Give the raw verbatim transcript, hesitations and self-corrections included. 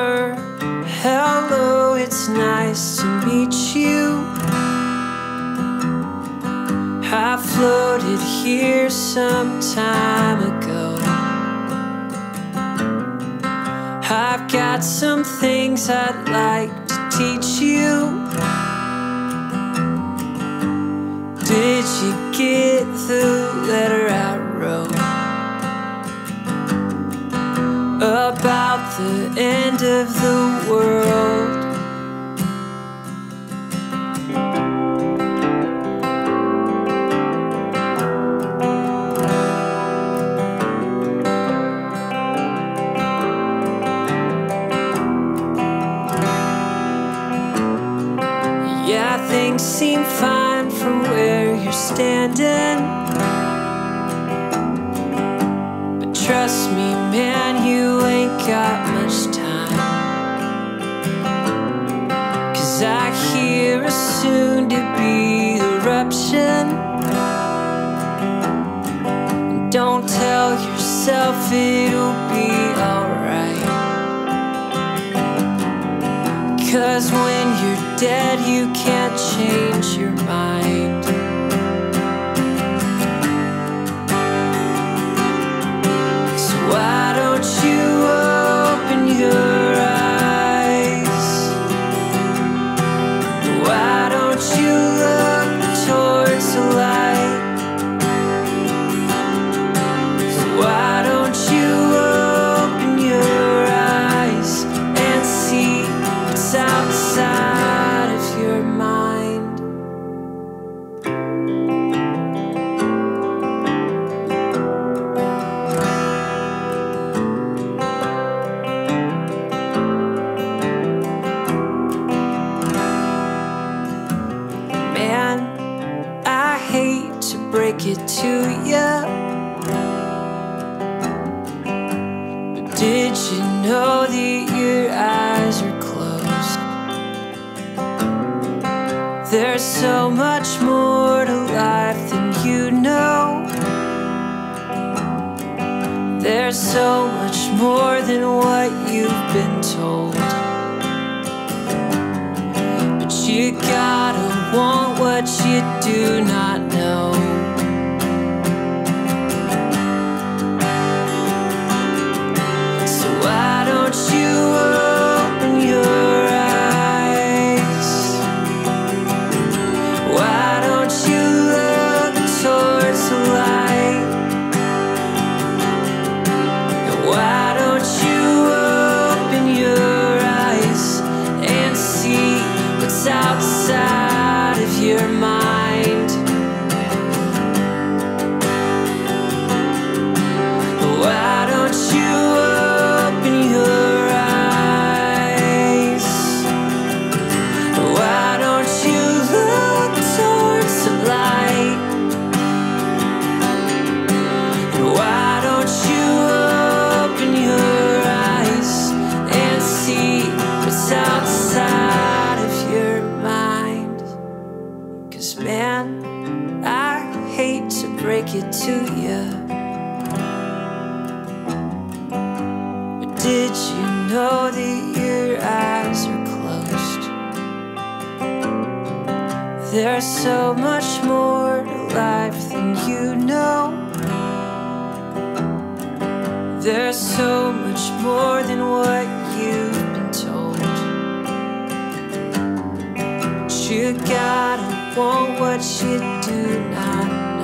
her, hello, it's nice to meet you. I floated here some time ago. I've got some things I'd like to teach you. Did you get the letter I wrote about the end of the world? Yeah, things seem fine from where you're standing, but trust me, man, you ain't got much time. 'Cause I hear a soon-to-be eruption. And don't tell yourself it'll be alright, 'cause when you're dead, you can't change your mind. So why don't you open your eyes? Why don't you look towards the light? So why don't you open your eyes and see what's outside of your mind? Man, I hate to break it to ya, but did you know that your eyes are closed? There's so much more to life than you know. There's so much more than what you've been told. But you gotta want what you do not know. So why don't you open your eyes? Why don't you look towards the light? And why don't you open your eyes and see what's outside of your mind? Why don't you open your eyes? Why don't you look towards the light? Why don't you open your eyes and see what's outside of your mind? 'Cause man, I hate to break it to ya, but did you know that your eyes are closed? There's so much more to life than you know. There's so much more than what you've been told. But you gotta want what you do not